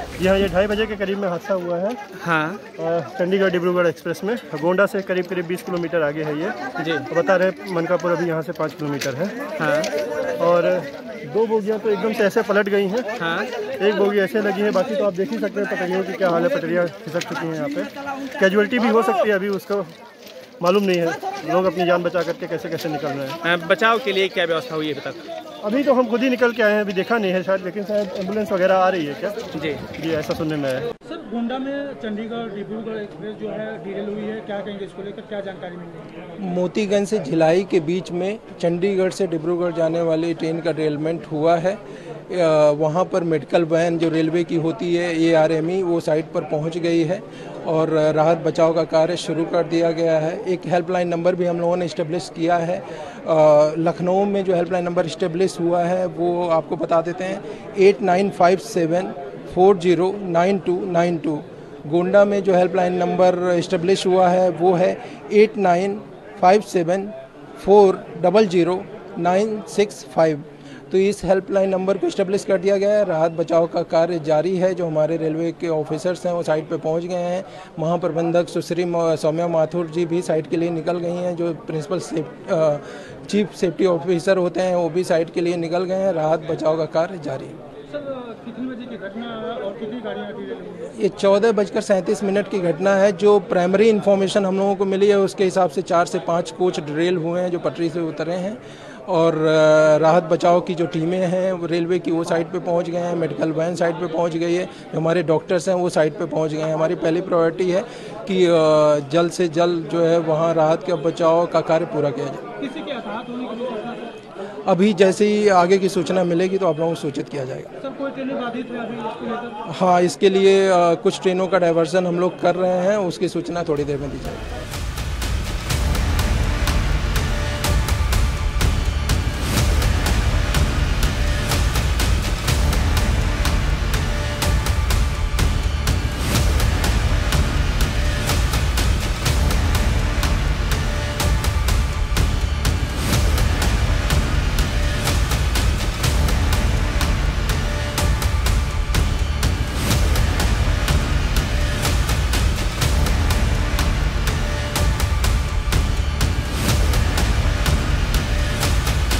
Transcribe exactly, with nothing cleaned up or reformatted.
जी हाँ, ये ढाई बजे के करीब में हादसा हुआ है। हाँ। चंडीगढ़ डिब्रूगढ़ एक्सप्रेस में गोंडा से करीब करीब बीस किलोमीटर आगे है ये जी। तो बता रहे मनकापुर अभी यहाँ से पाँच किलोमीटर है। हाँ। और दो बोगियाँ तो एकदम से ऐसे पलट गई हैं। हाँ। एक बोगी ऐसे लगी है, बाकी तो आप देख ही सकते हैं पटरियों की क्या हाल है। पटरियाँ खिसक चुकी हैं यहाँ पे। कैजुअलिटी भी हो सकती है, अभी उसको मालूम नहीं है। लोग अपनी जान बचा करके कैसे कैसे निकल रहे हैं। बचाव के लिए क्या व्यवस्था हुई है अभी तक? अभी तो हम खुद ही निकल के आए हैं, अभी देखा नहीं है शायद, लेकिन शायद एम्बुलेंस वगैरह आ रही है क्या? जी जी, ऐसा सुनने में है। सर, गोंडा में चंडीगढ़ डिब्रूगढ़ एक्सप्रेस जो है डिरेल हुई है, क्या कहेंगे इसको लेकर, क्या जानकारी मिली? मोतीगंज से भिलाई के बीच में चंडीगढ़ से डिब्रूगढ़ जाने वाली ट्रेन का डिरेलमेंट हुआ है। वहाँ पर मेडिकल वैन जो रेलवे की होती है ए आर एम ई, वो साइट पर पहुँच गई है और राहत बचाव का कार्य शुरू कर दिया गया है। एक हेल्पलाइन नंबर भी हम लोगों ने इस्टेब्लिश किया है। लखनऊ में जो हेल्पलाइन नंबर इस्टेब्लिश हुआ है वो आपको बता देते हैं, eight nine five seven four zero nine two nine two. Gonda में जो हेल्पलाइन नंबर इस्टेब्लिश हुआ है वो है eight nine five seven four double zero nine six five. तो इस हेल्पलाइन नंबर को इस्टेब्लिश कर दिया गया है। राहत बचाव का कार्य जारी है। जो हमारे रेलवे के ऑफिसर्स हैं वो साइट पे पहुंच गए हैं। महाप्रबंधक सुश्री सौम्या माथुर जी भी साइट के लिए निकल गई हैं। जो principal safe, chief safety officer होते हैं वो भी साइट के लिए निकल गए हैं। राहत बचाव का कार्य जारी है। सर, कितनी बजे की घटना है और कितनी गाड़ियाँ थी? ये चौदह बजकर सैंतीस मिनट की घटना है। जो प्राइमरी इन्फॉर्मेशन हम लोगों को मिली है उसके हिसाब से चार से पाँच कोच ड्रिल हुए हैं जो पटरी से उतरे हैं और राहत बचाव की जो टीमें हैं वो रेलवे की वो साइट पे पहुंच गए हैं। मेडिकल वैन साइट पे पहुंच गई है। जो हमारे डॉक्टर्स हैं वो साइट पे पहुंच गए हैं। हमारी पहली प्रायोरिटी है कि जल्द से जल्द जो है वहाँ राहत के बचाव का कार्य पूरा किया जाए। किसी के हताहत होने की सूचना? अभी जैसे ही आगे की सूचना मिलेगी तो आप लोगों को सूचित किया जाएगा। सर, कोई ट्रेनें बाधित है अभी इसको लेकर? हाँ, इसके लिए कुछ ट्रेनों का डाइवर्सन हम लोग कर रहे हैं, उसकी सूचना थोड़ी देर में दी जाएगी।